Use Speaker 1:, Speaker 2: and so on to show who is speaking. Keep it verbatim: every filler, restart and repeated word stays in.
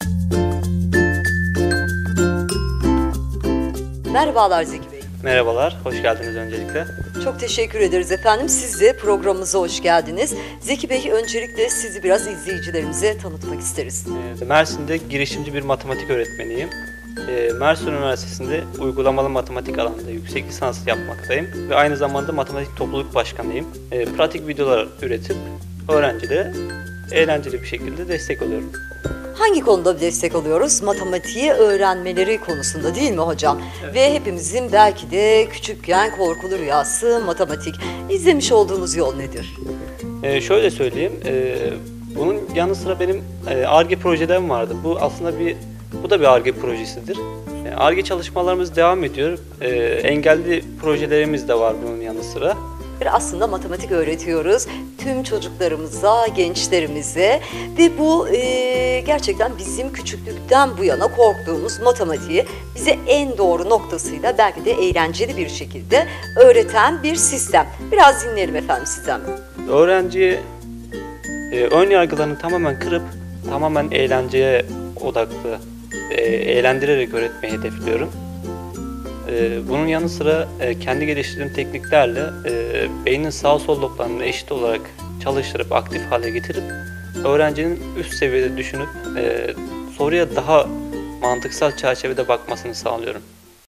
Speaker 1: Merhabalar Zeki Bey.
Speaker 2: Merhabalar, hoş geldiniz öncelikle.
Speaker 1: Çok teşekkür ederiz efendim. Siz de programımıza hoş geldiniz. Zeki Bey, öncelikle sizi biraz izleyicilerimize tanıtmak isteriz.
Speaker 2: Ee, Mersin'de girişimci bir matematik öğretmeniyim. Ee, Mersin Üniversitesi'nde uygulamalı matematik alanında yüksek lisans yapmaktayım ve aynı zamanda matematik topluluk başkanıyım. Ee, pratik videolar üretip öğrencilere eğlenceli bir şekilde destek oluyorum.
Speaker 1: Hangi konuda destek alıyoruz? Matematiği öğrenmeleri konusunda değil mi hocam?
Speaker 2: Evet.
Speaker 1: Ve hepimizin belki de küçükken korkulu rüyası matematik. İzlemiş olduğunuz yol nedir?
Speaker 2: Ee, şöyle söyleyeyim, e, bunun yanı sıra benim e, Ar-Ge projelerim vardı. Bu aslında bir, bu da bir Ar-Ge projesidir. E, Ar-Ge çalışmalarımız devam ediyor. E, engelli projelerimiz de var bunun yanı sıra.
Speaker 1: Aslında matematik öğretiyoruz tüm çocuklarımıza, gençlerimize ve bu e, gerçekten bizim küçüklükten bu yana korktuğumuz matematiği bize en doğru noktasıyla belki de eğlenceli bir şekilde öğreten bir sistem. Biraz dinleyelim efendim sizden.
Speaker 2: Öğrenciye e, ön yargılarını tamamen kırıp tamamen eğlenceye odaklı, e, eğlendirerek öğretmeyi hedefliyorum. E, bunun yanı sıra e, kendi geliştirdiğim tekniklerle e, beynin sağ sol loblarını eşit olarak çalıştırıp aktif hale getirip öğrencinin üst seviyede düşünüp e, soruya daha mantıksal çerçevede bakmasını sağlıyorum.